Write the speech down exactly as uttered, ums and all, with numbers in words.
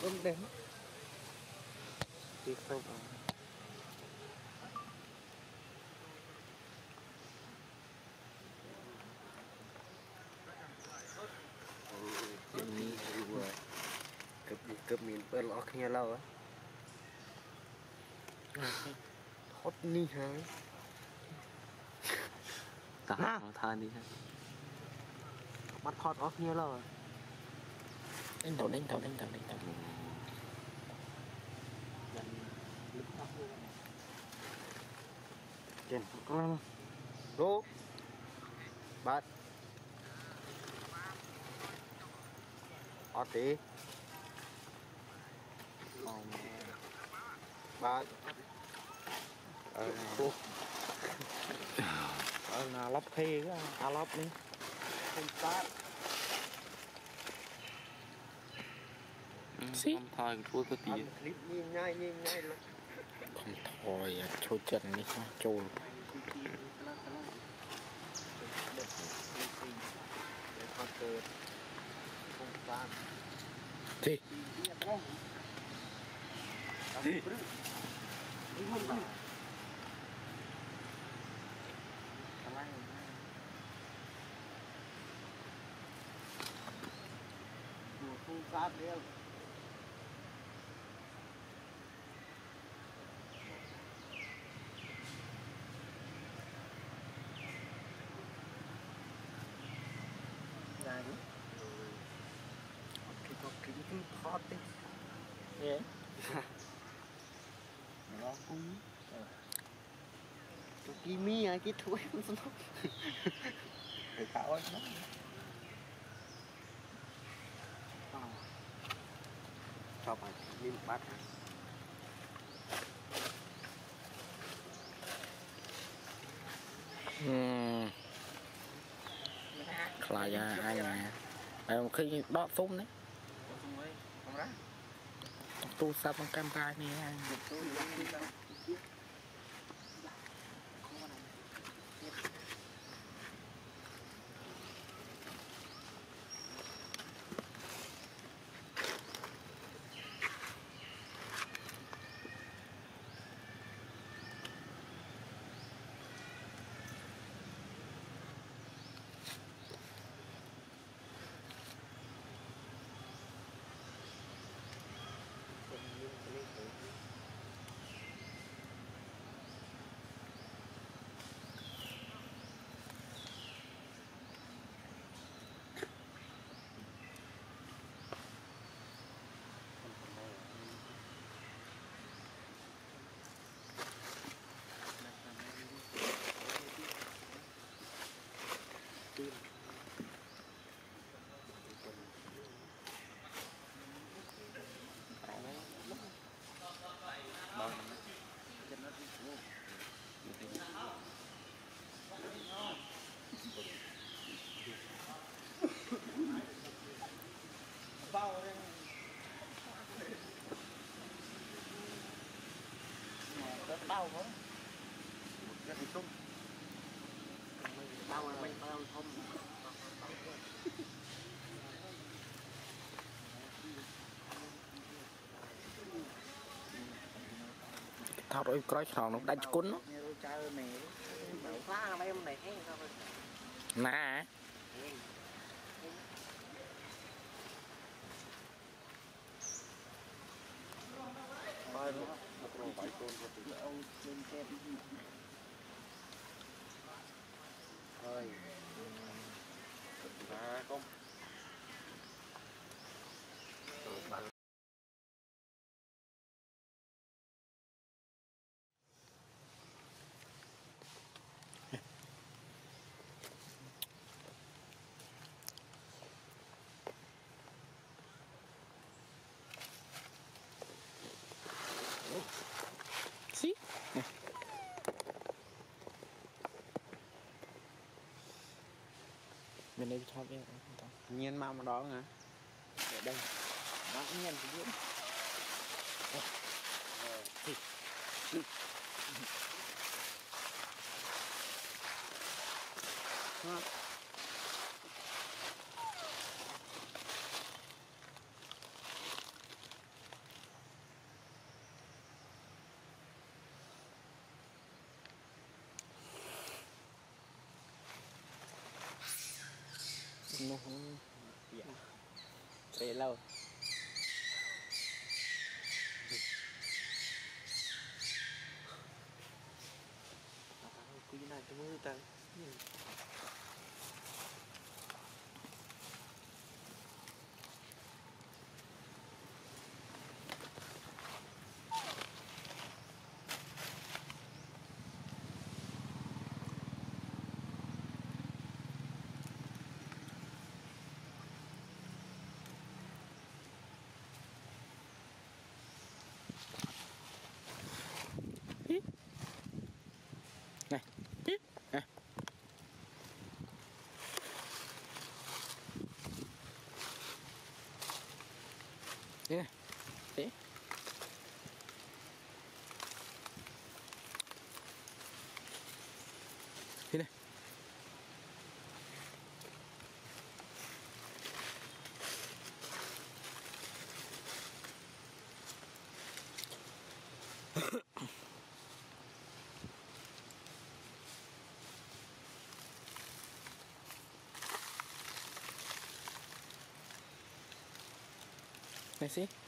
ấm đen tiếp tục ini dua cấp cấp miền bên lọ kia lâu á hot ni hả ta than đi ha bắt hot off kia lâu đánh đầu đánh đầu đánh đầu đánh đầu trên con đố bắt ọt tí bắt ờ ờ là lắp khi á à lắp đi không sát xí thôi cua có tí clip nhìn ngay nhìn ngay luôn không thôi trôi chân đi không trôi thì thì không sát đi này cái có kính cái hot đi yeah nó cũng cái kimi à cái thúi nó cái khảo nó cho phải miếng bát hả ừm là ra hai ngày em khi đọ súng đấy tu sao bằng camera này anh bao đây rất bao quá rất là sung bao là mấy bao không thao rồi coi thằng nó đánh cún nó nè bao nó một rồi bảy con của tụi ông lên xem ơi à không xí mình đây chọn đi nhiên mà mà đó hả ở đây nó cũng nhiên thì diễn Nó Dạ. Để lâu. Quý này cho mưa ta. này à. Thế này thế thế này này xí